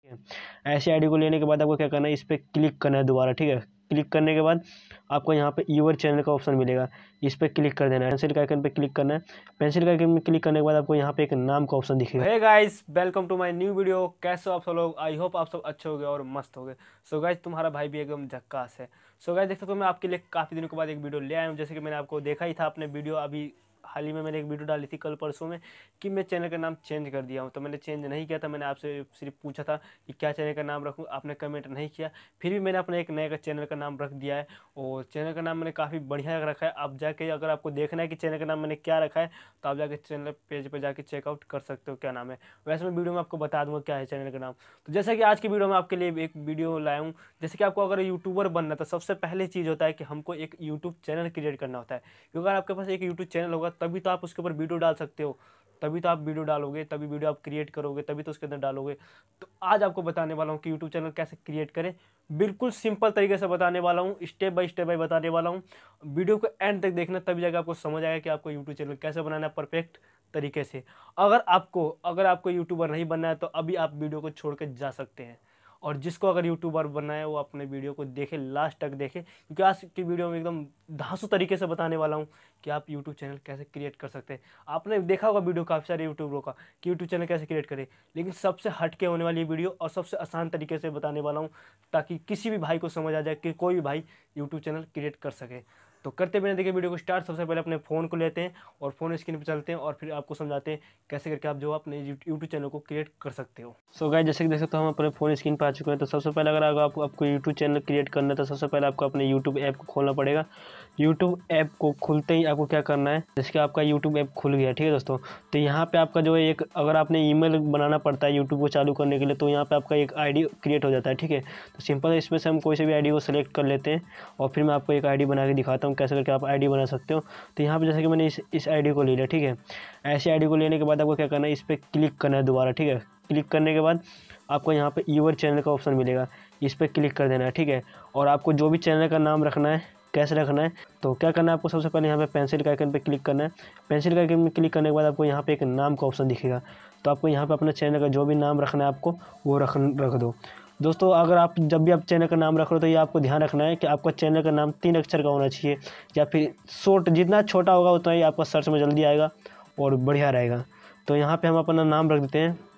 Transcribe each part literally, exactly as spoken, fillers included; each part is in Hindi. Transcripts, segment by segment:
ऐसी आईडी को लेने के बाद आपको क्या करना है, इस पर क्लिक करना है दोबारा। ठीक है, क्लिक करने के बाद आपको यहाँ पे यूर चैनल का ऑप्शन मिलेगा, इस पर क्लिक कर देना है। पेंसिल का आइकन पे क्लिक करना है। पेंसिल का आइकन में क्लिक करने के बाद आपको यहाँ पे एक नाम का ऑप्शन दिखेगा। Hey guys, welcome to my new video. कैसे हो आप सब लोग? आई होप आप सब अच्छे हो गए और मस्त हो गए। सो गाइस, तुम्हारा भाई भी एकदम झक्कास है। सो गाइस, देख सकते हो मैं आपके लिए काफ़ी दिनों के बाद एक वीडियो ले आया हूँ। जैसे कि मैंने आपको देखा ही था अपने वीडियो, अभी हाल ही में मैंने एक वीडियो डाली थी कल परसों में कि मैं चैनल का नाम चेंज कर दिया हूँ। तो मैंने चेंज नहीं किया था, मैंने आपसे सिर्फ पूछा था कि क्या चैनल का नाम रखूँ, आपने कमेंट नहीं किया। फिर भी मैंने अपने एक नए का चैनल का नाम रख दिया है और चैनल का नाम मैंने काफ़ी बढ़िया रखा है। आप जाके अगर आपको देखना है कि चैनल का नाम मैंने क्या रखा है तो आप जाके चैनल पेज पर जाके चेकआउट कर सकते हो क्या नाम है। वैसे मैं वीडियो में आपको बता दूँगा क्या है चैनल का नाम। तो जैसे कि आज की वीडियो में आपके लिए एक वीडियो लाया हूँ। जैसे कि आपको अगर यूट्यूबर बनना है तो सबसे पहले चीज़ होता है कि हमको एक यूट्यूब चैनल क्रिएट करना होता है। क्योंकि अगर आपके पास एक यूट्यूब चैनल होगा तभी तो आप उसके ऊपर वीडियो डाल सकते हो, तभी तो आप वीडियो डालोगे, तभी वीडियो आप क्रिएट करोगे, तभी तो उसके अंदर डालोगे। तो आज आपको बताने वाला हूँ कि यूट्यूब चैनल कैसे क्रिएट करें। बिल्कुल सिंपल तरीके से बताने वाला हूँ, स्टेप बाय स्टेप बाय बताने वाला हूँ। वीडियो को एंड तक देखना, तभी जाकर आपको समझ आएगा कि आपको यूट्यूब चैनल कैसे बनाना है परफेक्ट तरीके से। अगर आपको अगर आपको यूट्यूबर नहीं बनना है तो अभी आप वीडियो को छोड़ के जा सकते हैं। और जिसको अगर यूट्यूबर बनना है वो अपने वीडियो को देखे, लास्ट तक देखे, क्योंकि आज की वीडियो में एकदम धांसू तरीके से बताने वाला हूँ कि आप यूट्यूब चैनल कैसे क्रिएट कर सकते हैं। आपने देखा होगा वीडियो काफ़ी सारे यूट्यूबरों का कि यूट्यूब चैनल कैसे क्रिएट करें, लेकिन सबसे हटके होने वाली वीडियो और सबसे आसान तरीके से बताने वाला हूँ ताकि किसी भी भाई को समझ आ जाए कि कोई भी भाई यूट्यूब चैनल क्रिएट कर सके। तो करते बिना देखिए वीडियो को स्टार्ट। सबसे पहले अपने फ़ोन को लेते हैं और फ़ोन स्क्रीन पर चलते हैं और फिर आपको समझाते हैं कैसे करके आप जो अपने यूट्यूब चैनल को क्रिएट कर सकते हो। सो गाइस, जैसे कि देख सकते हो हम अपने फ़ोन स्क्रीन पर आ चुके हैं। तो सबसे पहले अगर आपको आपको यूट्यूब चैनल क्रिएट करना है तो सबसे पहले आपको अपने यूट्यूब ऐप को खोलना पड़ेगा। यूट्यूब ऐप को खुलते ही आपको क्या करना है, जैसे कि आपका यूट्यूब ऐप खुल गया, ठीक है दोस्तों। तो यहाँ पे आपका जो है एक, अगर आपने ईमेल बनाना पड़ता है यूट्यूब को चालू करने के लिए, तो यहाँ पे आपका एक आईडी क्रिएट हो जाता है, ठीक है। तो सिंपल है, इसमें से हम कोई से भी आईडी को सेलेक्ट कर लेते हैं और फिर मैं आपको एक आईडी बना के दिखाता हूँ कैसे करके आप आईडी बना सकते हो। तो यहाँ पे जैसे कि मैंने इस इस आईडी को ले लिया, ठीक है। ऐसी आईडी को लेने के बाद आपको क्या करना है, इस पर क्लिक करना है दोबारा। ठीक है, क्लिक करने के बाद आपको यहाँ पे यूर चैनल का ऑप्शन मिलेगा, इस पर क्लिक कर देना है, ठीक है। और आपको जो भी चैनल का नाम रखना है, कैसे रखना है, तो क्या करना है आपको, सबसे पहले यहाँ पे पेंसिल का आइकन पे क्लिक करना है। पेंसिल का आइकन में क्लिक करने के बाद आपको यहाँ पे एक नाम का ऑप्शन दिखेगा। तो आपको यहाँ पे अपने चैनल का जो भी नाम रखना है आपको वो रख रख दो। दोस्तों, अगर आप जब भी आप चैनल का नाम रख रहे हो तो ये आपको ध्यान रखना है कि आपका चैनल का नाम तीन अक्षर का होना चाहिए, या फिर शॉर्ट, जितना छोटा होगा उतना ही आपका सर्च में जल्दी आएगा और बढ़िया रहेगा। तो यहाँ पे हम अपना नाम रख देते हैं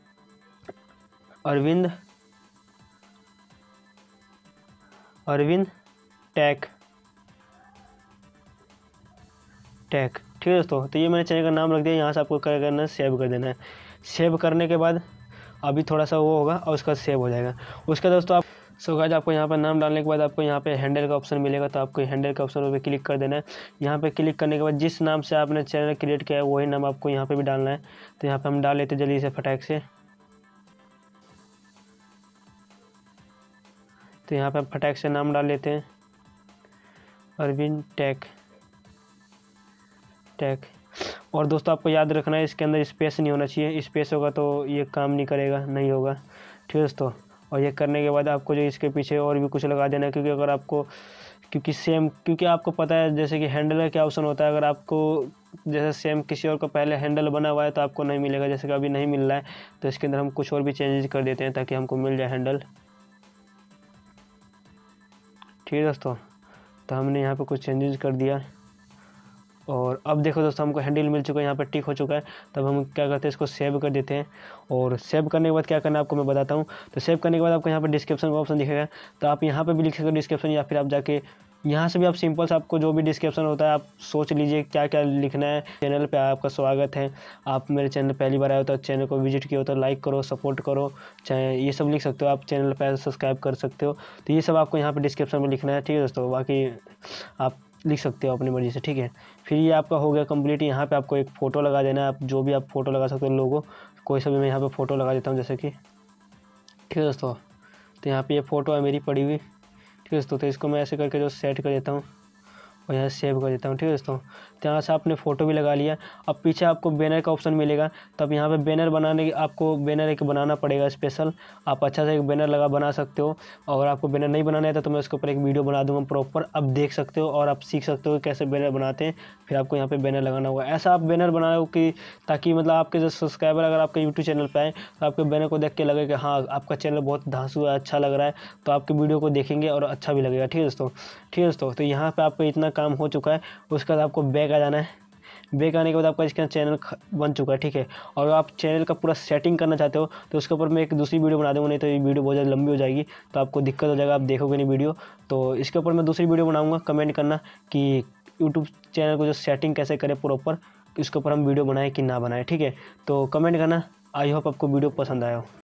अरविंद अरविंद टेक टेक ठीक है दोस्तों। तो ये मैंने चैनल का नाम रख दिया। यहाँ से आपको क्या करना है, सेव कर देना है। सेव करने के बाद अभी थोड़ा सा वो होगा और उसका सेव हो जाएगा। उसका दोस्तों आप सो गाइस, आपको यहाँ पर नाम डालने के बाद आपको यहाँ पे हैंडल का ऑप्शन मिलेगा। तो आपको हैंडल का ऑप्शन पे क्लिक कर देना है। यहाँ पे क्लिक करने के बाद जिस नाम से आपने चैनल क्रिएट किया है वही नाम आपको यहाँ पे भी डालना है। तो यहाँ पे हम डाल लेते जल्दी से फटाक से। तो यहाँ पे फटाक से नाम डाल लेते हैं अरविंद टेक टेक। और दोस्तों आपको याद रखना है इसके अंदर स्पेस नहीं होना चाहिए, स्पेस होगा तो ये काम नहीं करेगा, नहीं होगा, ठीक है दोस्तों। और ये करने के बाद आपको जो इसके पीछे और भी कुछ लगा देना है, क्योंकि अगर आपको क्योंकि सेम क्योंकि आपको पता है जैसे कि हैंडल का क्या ऑप्शन होता है। अगर आपको जैसे सेम किसी और का पहले हैंडल बना हुआ है तो आपको नहीं मिलेगा, जैसे कि अभी नहीं मिल रहा है। तो इसके अंदर हम कुछ और भी चेंजेस कर देते हैं ताकि हमको मिल जाए हैंडल, ठीक है दोस्तों। तो हमने यहाँ पे कुछ चेंजेस कर दिया और अब देखो दोस्तों हमको हैंडल मिल चुका है, यहाँ पर टिक हो चुका है। तब हम क्या करते हैं, इसको सेव कर देते हैं। और सेव करने के बाद क्या करना है आपको मैं बताता हूँ। तो सेव करने के बाद आपको यहाँ पर डिस्क्रिप्शन का ऑप्शन दिखेगा। तो आप यहाँ पर भी लिख सकते हो डिस्क्रिप्शन, या फिर आप जाके यहाँ से भी आप सिंपल से आपको जो भी डिस्क्रिप्शन होता है आप सोच लीजिए क्या क्या लिखना है। चैनल पे आपका स्वागत है, आप मेरे चैनल पहली बार आए हो तो चैनल को विजिट किया हो तो लाइक करो, सपोर्ट करो, चाहे ये सब लिख सकते हो। आप चैनल पर सब्सक्राइब कर सकते हो। तो ये सब आपको यहाँ पर डिस्क्रिप्शन में लिखना है, ठीक है दोस्तों। बाकी आप लिख सकते हो अपनी मर्ज़ी से, ठीक है। फिर ये आपका हो गया कंप्लीट। यहाँ पे आपको एक फ़ोटो लगा देना है, आप जो भी आप फ़ोटो लगा सकते हो, लोगो कोई सा भी। मैं यहाँ पे फ़ोटो लगा देता हूँ जैसे कि, ठीक है दोस्तों। तो यहाँ पे ये फ़ोटो है मेरी पड़ी हुई, ठीक है दोस्तों। तो इसको मैं ऐसे करके जो सेट कर देता हूँ और यहाँ सेव कर देता हूँ। ठीक है दोस्तों, तो यहाँ से आपने फ़ोटो भी लगा लिया। अब पीछे आपको बैनर का ऑप्शन मिलेगा, तो अब यहाँ पे बैनर बनाने की आपको बैनर एक बनाना पड़ेगा स्पेशल। आप अच्छा से एक बैनर लगा बना सकते हो। अगर आपको बैनर नहीं बनाना है तो मैं उसके ऊपर एक वीडियो बना दूंगा प्रॉपर, अब देख सकते हो और आप सीख सकते हो कैसे बैनर बनाते हैं। फिर आपको यहाँ पे बैनर लगाना होगा। ऐसा आप बैनर बनाओ कि ताकि मतलब आपके जो सब्सक्राइबर अगर आपके यूट्यूब चैनल पर आए तो आपके बैनर को देख के लगे कि हाँ आपका चैनल बहुत धांसू है, अच्छा लग रहा है, तो आपके वीडियो को देखेंगे और अच्छा भी लगेगा। ठीक है दोस्तों, ठीक है दोस्तों, तो यहाँ पे आपका इतना काम हो चुका है। उसके बाद आपको बैक आ जाना है। बैक आने के बाद आपका इसका चैनल बन चुका है। ठीक है, और आप चैनल का पूरा सेटिंग करना चाहते हो तो उसके ऊपर मैं एक दूसरी वीडियो बना दूंगा, नहीं तो ये वीडियो बहुत ज़्यादा लंबी हो जाएगी तो आपको दिक्कत हो जाएगा, आप देखोगे नहीं वीडियो। तो इसके ऊपर मैं दूसरी वीडियो बनाऊँगा। कमेंट करना कि यूट्यूब चैनल को जो सेटिंग कैसे करें प्रॉपर, इसके ऊपर हम वीडियो बनाएं कि ना बनाएं। ठीक है, तो कमेंट करना। आई होप आपको वीडियो पसंद आया हो।